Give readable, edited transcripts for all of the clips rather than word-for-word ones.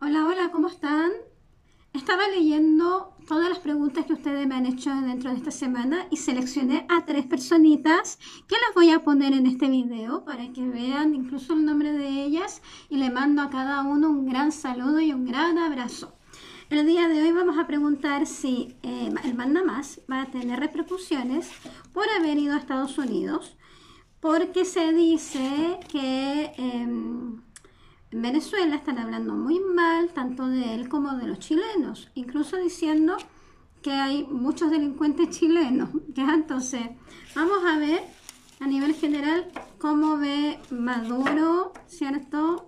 Hola, hola, ¿cómo están? Estaba leyendo todas las preguntas que ustedes me han hecho dentro de esta semana y seleccioné a tres personitas que las voy a poner en este video para que vean incluso el nombre de ellas y le mando a cada uno un gran saludo y un gran abrazo. El día de hoy vamos a preguntar si el mandamás va a tener repercusiones por haber ido a Estados Unidos, porque se dice que en Venezuela están hablando muy mal tanto de él como de los chilenos, incluso diciendo que hay muchos delincuentes chilenos. ¿Ya? Entonces, vamos a ver a nivel general cómo ve Maduro, ¿cierto?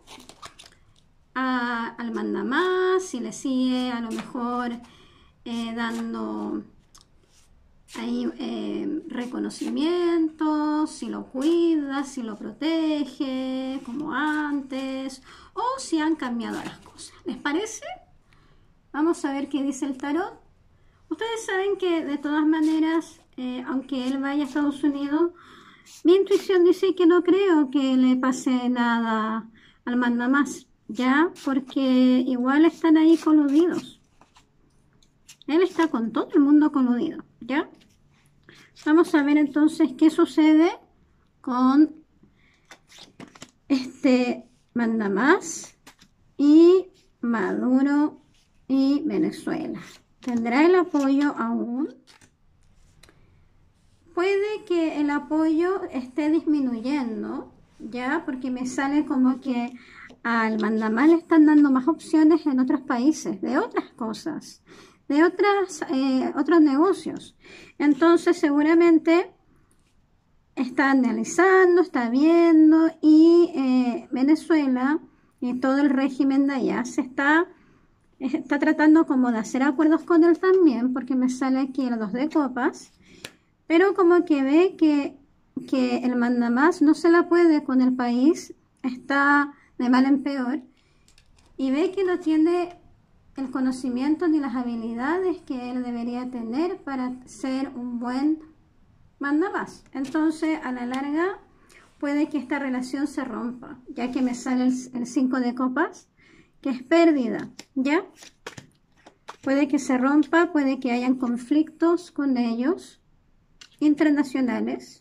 Al mandamás, si le sigue a lo mejor dando ahí reconocimiento, si lo cuida, si lo protege como antes, o si han cambiado las cosas. ¿Les parece? Vamos a ver qué dice el tarot. Ustedes saben que de todas maneras, aunque él vaya a Estados Unidos, mi intuición dice que no creo que le pase nada al mandamás, ¿ya? Porque igual están ahí coludidos. Él está con todo el mundo coludido, ¿ya? Vamos a ver entonces qué sucede con este mandamás y Maduro y Venezuela. ¿Tendrá el apoyo aún? Puede que el apoyo esté disminuyendo, ya, porque me sale como que al mandamás le están dando más opciones en otros países, de otras cosas, de otros negocios. Entonces seguramente está analizando, está viendo y Venezuela y todo el régimen de allá está tratando como de hacer acuerdos con él también, porque me sale aquí el 2 de copas, pero como que ve que el mandamás no se la puede con el país, está de mal en peor, y ve que no tiene el conocimiento ni las habilidades que él debería tener para ser un buen mandamás. Entonces, a la larga, puede que esta relación se rompa, ya que me sale el 5 de copas, que es pérdida, ¿ya? Puede que se rompa, puede que hayan conflictos con ellos, internacionales.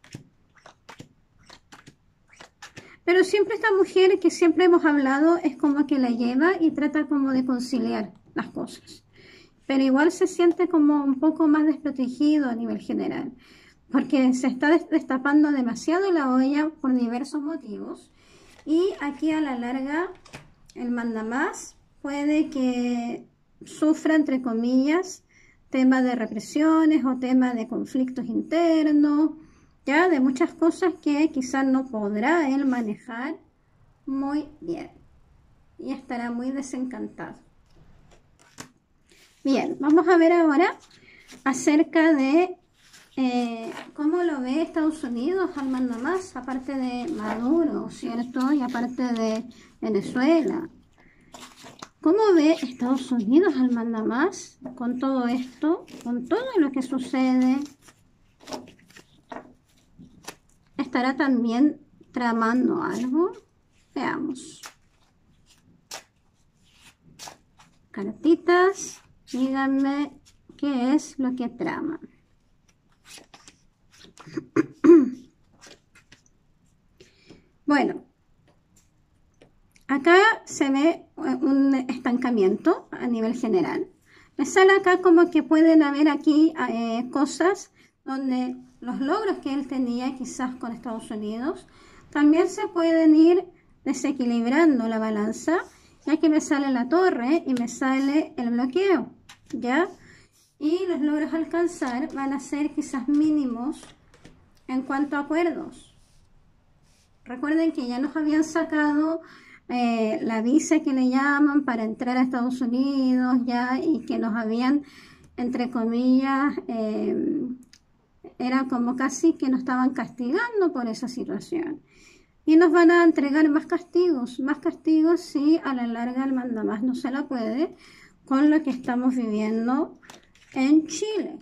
Pero siempre esta mujer que siempre hemos hablado es como que la lleva y trata como de conciliar las cosas. Pero igual se siente como un poco más desprotegido a nivel general, porque se está destapando demasiado la olla por diversos motivos. Y aquí a la larga el mandamás puede que sufra, entre comillas, temas de represiones o temas de conflictos internos, ya de muchas cosas que quizás no podrá él manejar muy bien y estará muy desencantado. Bien, vamos a ver ahora acerca de cómo lo ve Estados Unidos al mandamás, aparte de Maduro, ¿cierto? Y aparte de Venezuela. ¿Cómo ve Estados Unidos al mandamás con todo esto, con todo lo que sucede? ¿Estará también tramando algo? Veamos. Cartitas, díganme qué es lo que traman. Bueno, acá se ve un estancamiento a nivel general. Me sale acá como que pueden haber aquí cosas donde los logros que él tenía quizás con Estados Unidos también se pueden ir desequilibrando la balanza, ya que me sale la torre y me sale el bloqueo, ¿ya? Y los logros a alcanzar van a ser quizás mínimos en cuanto a acuerdos. Recuerden que ya nos habían sacado la visa que le llaman para entrar a Estados Unidos, ya, y que nos habían, entre comillas, era como casi que nos estaban castigando por esa situación. Y nos van a entregar más castigos si a la larga el mandamás no se la puede con lo que estamos viviendo en Chile.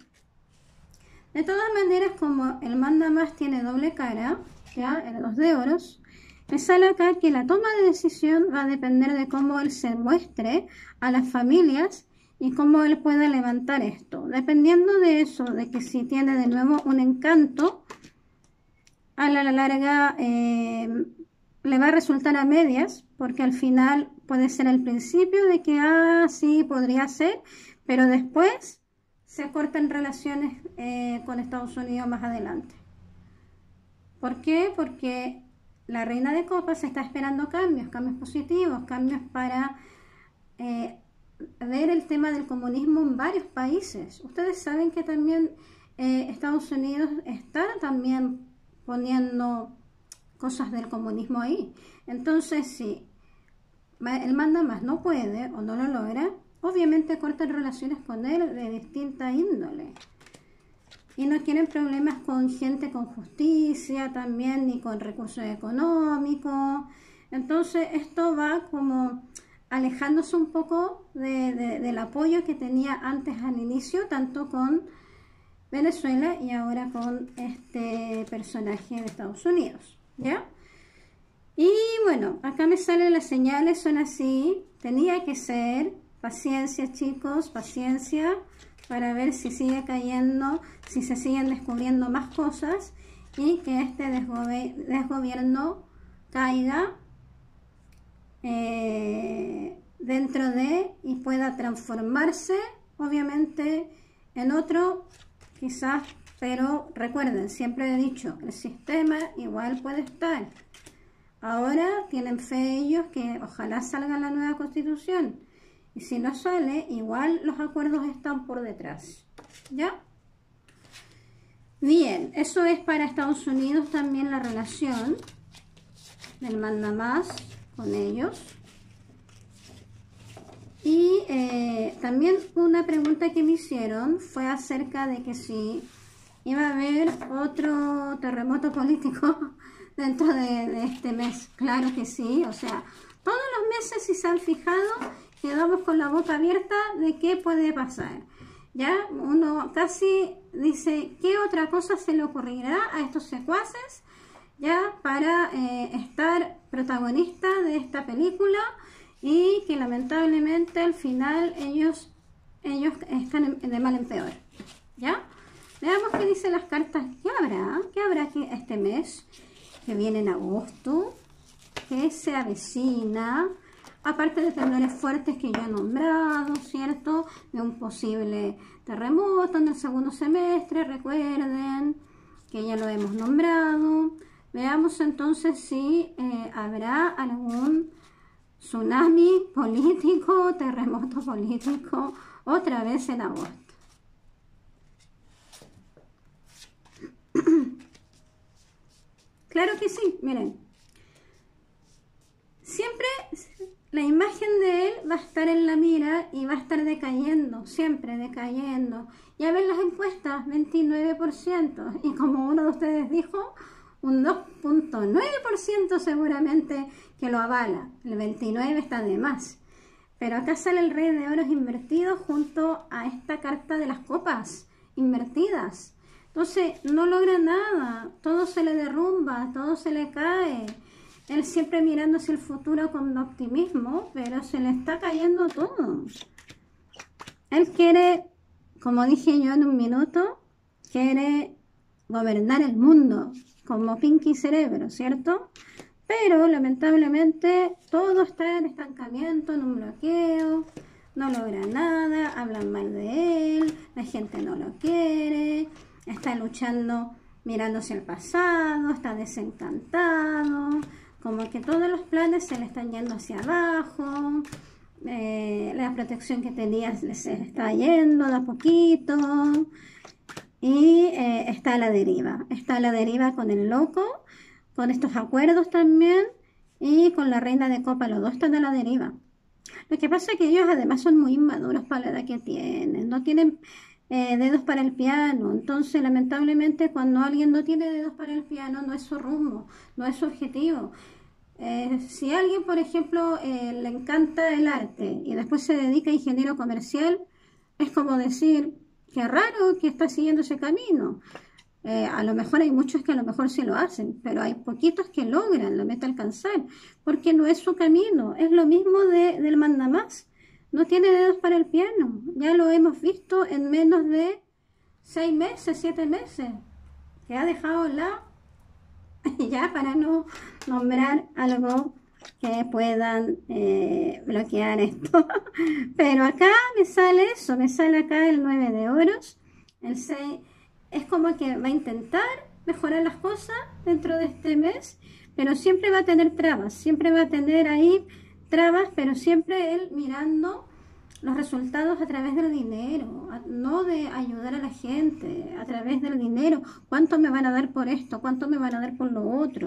De todas maneras, como el mandamás tiene doble cara, ya, el 2 de oros, Me sale acá que la toma de decisión va a depender de cómo él se muestre a las familias y cómo él pueda levantar esto. Dependiendo de eso, de que si tiene de nuevo un encanto, a la larga le va a resultar a medias, porque al final puede ser el principio de que, sí, podría ser, pero después se cortan relaciones con Estados Unidos más adelante. ¿Por qué? Porque la reina de copas está esperando cambios positivos, cambios para ver el tema del comunismo en varios países. Ustedes saben que también Estados Unidos está también poniendo cosas del comunismo ahí. Entonces, si el mandamás no puede o no lo logra, obviamente cortan relaciones con él de distinta índole. Y no quieren problemas con gente con justicia también, ni con recursos económicos. Entonces esto va como alejándose un poco del apoyo que tenía antes al inicio, tanto con Venezuela y ahora con este personaje de Estados Unidos, ¿ya? Y bueno, acá me salen las señales, son así. Tenía que ser, paciencia chicos, paciencia, para ver si sigue cayendo, si se siguen descubriendo más cosas y que este desgobierno caiga dentro de y pueda transformarse, obviamente, en otro, quizás, pero recuerden, siempre he dicho, el sistema igual puede estar. Ahora tienen fe ellos que ojalá salga la nueva constitución. Y si no sale, igual los acuerdos están por detrás. ¿Ya? Bien, eso es para Estados Unidos también la relación del mandamás con ellos. Y también una pregunta que me hicieron fue acerca de que si iba a haber otro terremoto político dentro de este mes. Claro que sí, o sea, todos los meses, si se han fijado, quedamos con la boca abierta de qué puede pasar. Ya uno casi dice, ¿qué otra cosa se le ocurrirá a estos secuaces ya para estar protagonista de esta película? Y que lamentablemente al final ellos están de mal en peor. ¿Ya? Veamos qué dicen las cartas. ¿Qué habrá? ¿Qué habrá este mes? Que viene en agosto, que se avecina, aparte de temblores fuertes que ya he nombrado, ¿cierto? De un posible terremoto en el segundo semestre, recuerden que ya lo hemos nombrado. Veamos entonces si habrá algún tsunami político, terremoto político, otra vez en agosto. Claro que sí, miren. Siempre la imagen de él va a estar en la mira y va a estar decayendo, siempre decayendo. Ya ven las encuestas, 29%. Y como uno de ustedes dijo, un 2.9% seguramente que lo avala. El 29% está de más. Pero acá sale el rey de oros invertido junto a esta carta de las copas invertidas. Entonces no logra nada, todo se le derrumba, todo se le cae. Él siempre mirando hacia el futuro con optimismo, pero se le está cayendo todo. Él quiere, como dije yo en un minuto, quiere gobernar el mundo como Pinky Cerebro, ¿cierto? Pero lamentablemente todo está en estancamiento, en un bloqueo, no logra nada, hablan mal de él, la gente no lo quiere, está luchando mirando hacia el pasado, está desencantado, como que todos los planes se le están yendo hacia abajo, la protección que tenía se le está yendo de a poquito y está a la deriva con el loco, con estos acuerdos también y con la reina de copa, los dos están a la deriva. Lo que pasa es que ellos además son muy inmaduros para la edad que tienen, no tienen dedos para el piano, entonces lamentablemente cuando alguien no tiene dedos para el piano no es su rumbo, no es su objetivo. Si a alguien, por ejemplo, le encanta el arte y después se dedica a ingeniero comercial, es como decir, qué raro que está siguiendo ese camino. A lo mejor hay muchos que a lo mejor sí lo hacen, pero hay poquitos que logran la meta alcanzar, porque no es su camino. Es lo mismo del mandamás. No tiene dedos para el piano. Ya lo hemos visto en menos de 6 meses, 7 meses, que ha dejado ya para no nombrar algo que puedan bloquear esto. Pero acá me sale eso, me sale acá el 9 de oros, el 6, es como que va a intentar mejorar las cosas dentro de este mes, pero siempre va a tener trabas, siempre va a tener ahí trabas, pero siempre él mirando los resultados a través del dinero, no de ayudar a la gente, a través del dinero. ¿Cuánto me van a dar por esto? ¿Cuánto me van a dar por lo otro?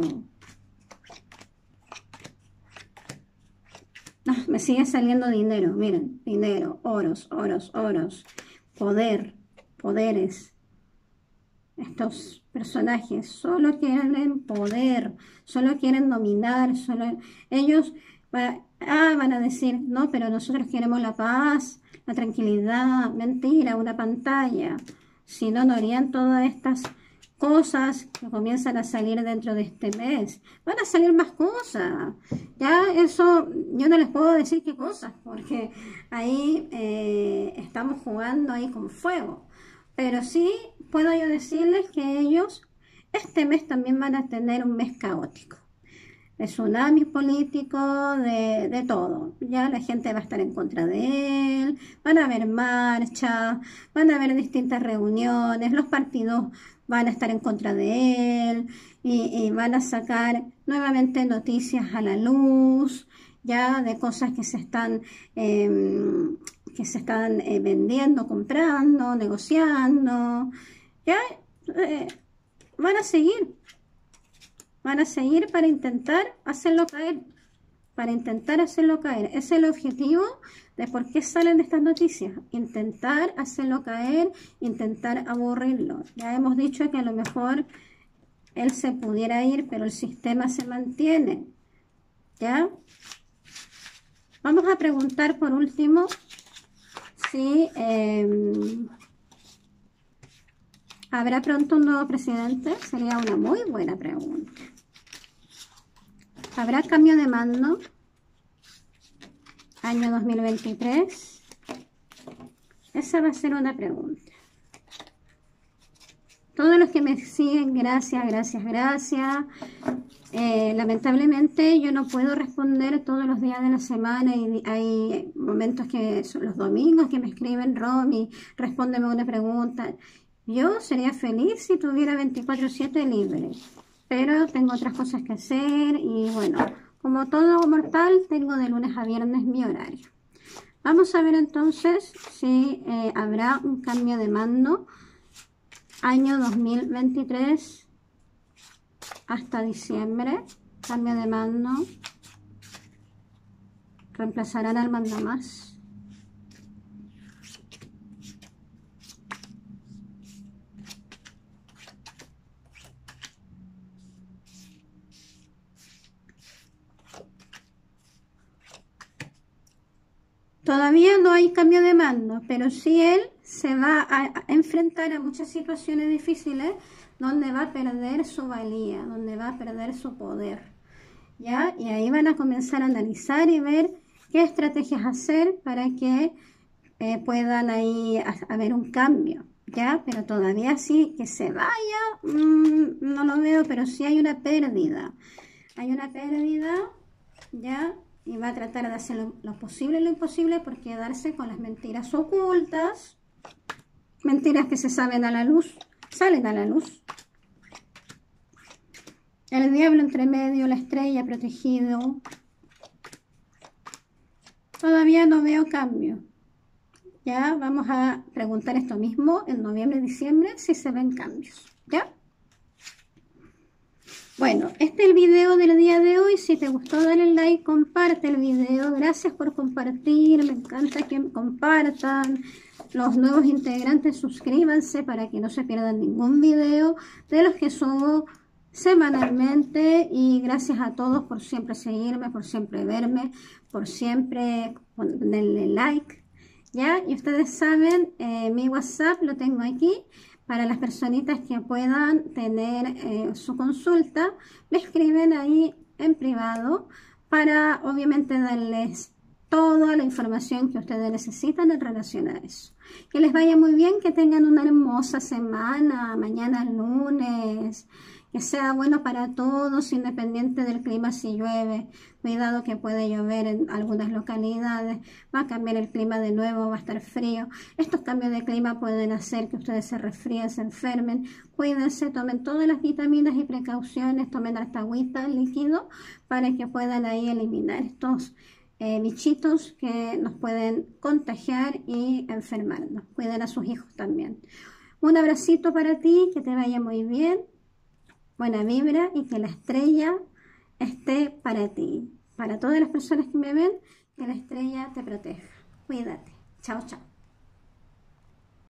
No, me sigue saliendo dinero, miren, dinero, oros, oros, oros, poder, poderes. Estos personajes solo quieren poder, solo quieren dominar, ellos van a decir, no, pero nosotros queremos la paz, la tranquilidad. Mentira, una pantalla. Si no, no harían todas estas cosas que comienzan a salir dentro de este mes. Van a salir más cosas. Ya eso, yo no les puedo decir qué cosas, porque ahí estamos jugando ahí con fuego. Pero sí puedo yo decirles que ellos este mes también van a tener un mes caótico. De tsunami político, de todo. Ya la gente va a estar en contra de él, van a haber marchas, van a haber distintas reuniones, los partidos van a estar en contra de él y van a sacar nuevamente noticias a la luz, ya de cosas que se están vendiendo, comprando, negociando. Ya van a seguir. Van a seguir para intentar hacerlo caer. Para intentar hacerlo caer. Ese es el objetivo de por qué salen estas noticias. Intentar hacerlo caer, intentar aburrirlo. Ya hemos dicho que a lo mejor él se pudiera ir, pero el sistema se mantiene. ¿Ya? Vamos a preguntar por último si habrá pronto un nuevo presidente. Sería una muy buena pregunta. ¿Habrá cambio de mando? Año 2023. Esa va a ser una pregunta. Todos los que me siguen, gracias, gracias, gracias. Lamentablemente yo no puedo responder todos los días de la semana y hay momentos que son los domingos que me escriben, Romy, respóndeme una pregunta. Yo sería feliz si tuviera 24/7 libre, pero tengo otras cosas que hacer y bueno, como todo mortal, tengo de lunes a viernes mi horario. Vamos a ver entonces si habrá un cambio de mando año 2023 hasta diciembre. Cambio de mando. Reemplazarán al mandamás. Todavía no hay cambio de mando, pero sí él se va a enfrentar a muchas situaciones difíciles donde va a perder su valía, donde va a perder su poder, ¿ya? Y ahí van a comenzar a analizar y ver qué estrategias hacer para que puedan ahí haber un cambio, ¿ya? Pero todavía sí que se vaya, no lo veo, pero sí hay una pérdida. Hay una pérdida, ¿ya? Y va a tratar de hacer lo posible y lo imposible por quedarse con las mentiras ocultas, mentiras que se saben a la luz, salen a la luz. El diablo entre medio, la estrella protegido. Todavía no veo cambio. Ya vamos a preguntar esto mismo en noviembre, diciembre, si se ven cambios, ¿ya? Bueno, este es el video del día de hoy. Si te gustó, dale like, comparte el video. Gracias por compartir, me encanta que compartan. Los nuevos integrantes, suscríbanse para que no se pierdan ningún video de los que subo semanalmente. Y gracias a todos por siempre seguirme, por siempre verme, por siempre ponerle like, ¿ya? Y ustedes saben, mi WhatsApp lo tengo aquí. Para las personitas que puedan tener su consulta, me escriben ahí en privado para obviamente darles toda la información que ustedes necesitan en relación a eso. Que les vaya muy bien, que tengan una hermosa semana, mañana lunes, que sea bueno para todos, independiente del clima si llueve. Cuidado que puede llover en algunas localidades, va a cambiar el clima de nuevo, va a estar frío. Estos cambios de clima pueden hacer que ustedes se resfríen, se enfermen. Cuídense, tomen todas las vitaminas y precauciones, tomen hasta agüita, líquido, para que puedan ahí eliminar estos bichitos que nos pueden contagiar y enfermarnos. Cuiden a sus hijos también. Un abracito para ti, que te vaya muy bien, buena vibra y que la estrella esté para ti. Para todas las personas que me ven, que la estrella te proteja. Cuídate. Chao, chao.